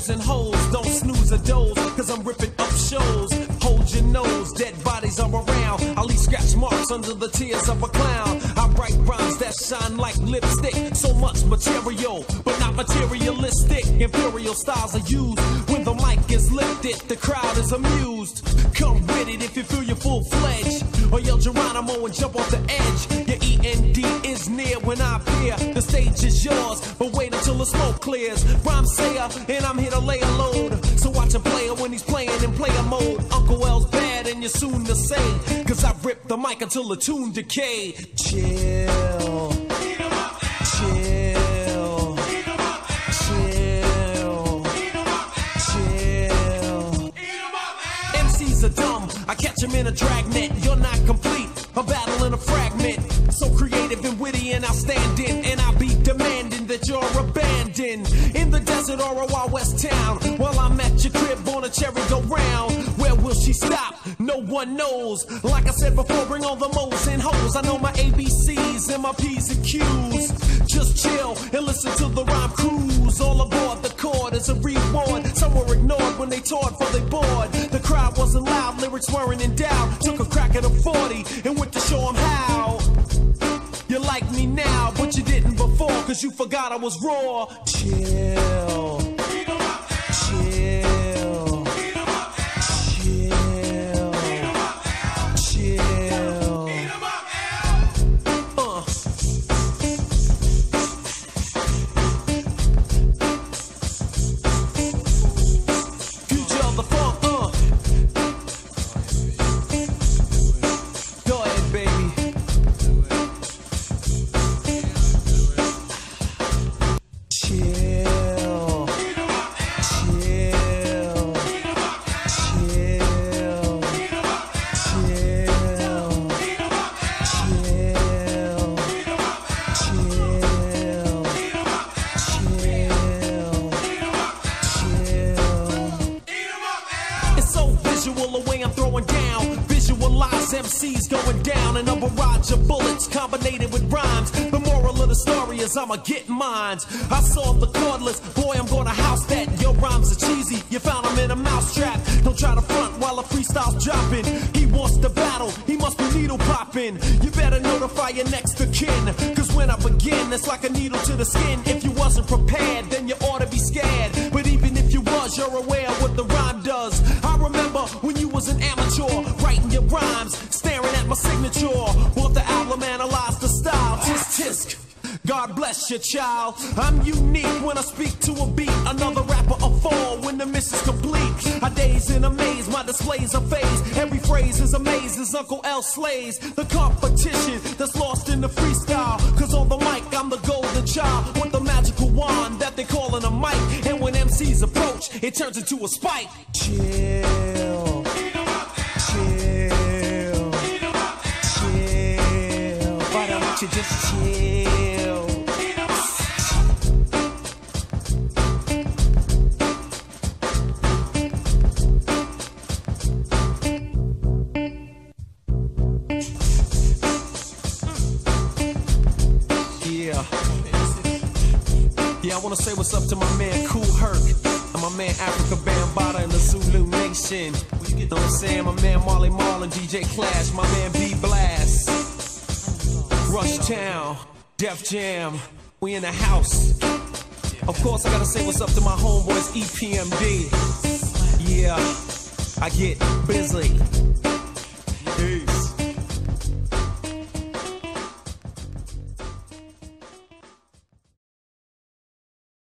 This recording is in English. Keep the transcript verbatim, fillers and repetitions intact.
moles and holes, don't snooze or doze, cause I'm ripping up shows. Hold your nose, dead bodies are around. I leave scratch marks under the tears of a clown. I write rhymes that shine like lipstick. So much material, but not materialistic. Imperial styles are used when the mic is lifted. The crowd is amused. Come with it if you feel you're full-fledged, or yell Geronimo and jump off the edge. Your E N D is near when I appear. The stage is yours, but wait until the smoke clears. Rhyme sayer, and I'm here to lay a load. So watch a player when he's playing in player mode. Uncle L's bad and you're soon to say, cause I rip the mic until the tune decay. Chill. Chill. Chill. Chill. M Cs are dumb, I catch them in a dragnet. You're not complete, a battle in a fragment. So creative and witty and outstanding, and I'll be demanding that you're abandoned in the desert or a Wild West town. While I'm at your crib on a cherry go round. Where will she stop? No one knows. Like I said before, bring all the moles and hoes. I know my A B Cs and my P's and Q's. Just chill and listen to the rhyme cruise. All aboard the chord is a reward. Some were ignored when they toured for they bored. The crowd wasn't loud, lyrics weren't in doubt. Took a crack at a forty and went to show 'em how. You like me now, but you didn't before, cause you forgot I was raw. Chill. Chill. Chill. Chill. Uh. Future of the funk, uh. Go ahead, baby. Chill, chill, chill, chill, chill, chill, chill. It's so visual the way I'm throwing down. Visualize M Cs going down and a barrage of bullets combinated with rhymes. The moral of the story is I'ma get mines. I saw the cordless, boy I'm gonna house that. Your rhymes are cheesy, you found them in a mousetrap. Don't try to front while a freestyle's dropping. He wants to battle, he must be needle popping. You better notify your next of kin, cause when I begin it's like a needle to the skin. If you wasn't prepared then you ought to be scared. But even if you was, you're aware of what the rhyme does. I remember when you was an amateur, writing your rhymes, staring at my signature. Bought the album, analyzed the style. Tisk tisk, God bless your child. I'm unique when I speak to a beat. Another rapper a fall when the miss is complete. I daze in a maze, my displays are phase. Every phrase is a maze as Uncle L slays the competition that's lost in the freestyle. Cause on the mic I'm the golden child with the magical wand that they callin' a mic. And when M Cs approach, it turns into a spike. Chill. Chill. Chill. Why don't you just chill? Yeah. Yeah, I wanna say what's up to my man Kool Herc and my man Africa Bambaataa and the Zulu Nation. You know what I'm saying? My man Marley Marlin, D J Clash, my man B Blast, Rush Town, Def Jam, we in the house. Of course, I gotta say what's up to my homeboys E P M D. Yeah, I get busy.